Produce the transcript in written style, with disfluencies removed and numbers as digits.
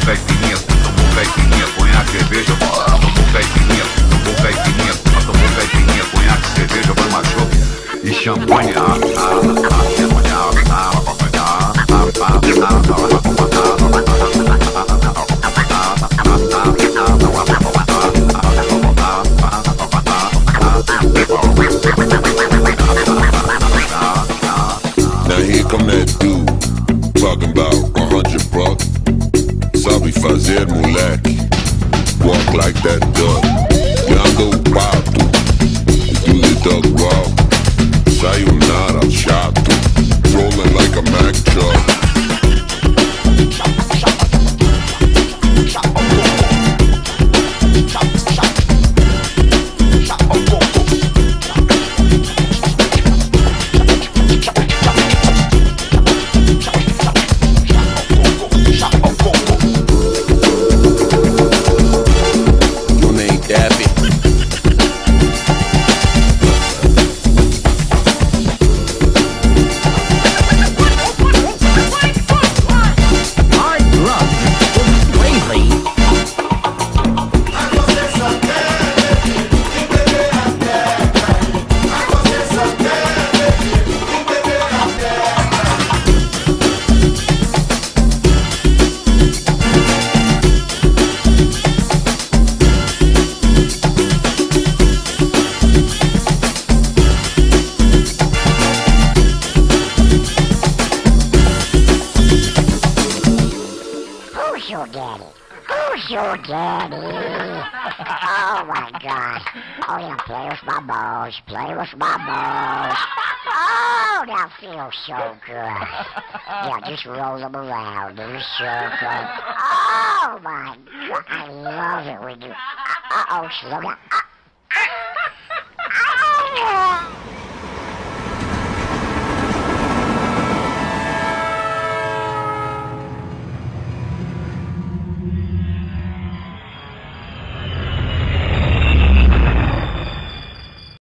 caipirinha, tomou caipirinha, conhaque, cerveja, tomou caipirinha, tomou caipirinha, conhaque, cerveja, vai uma chope e champanhe, Now here come that dude, talking about 100 bucks. Sabe fazer, moleque? Walk like that duck. Eu ando o pato, do the duck walk. Sayonara, chato, rolling like a Mack truck. Who's your daddy? Who's your daddy? Oh my gosh. Oh yeah, play with my balls. Play with my balls. Oh, that feels so good. Yeah, just roll them around in a circle. Oh my God, I love it when you. Uh-oh, slow down.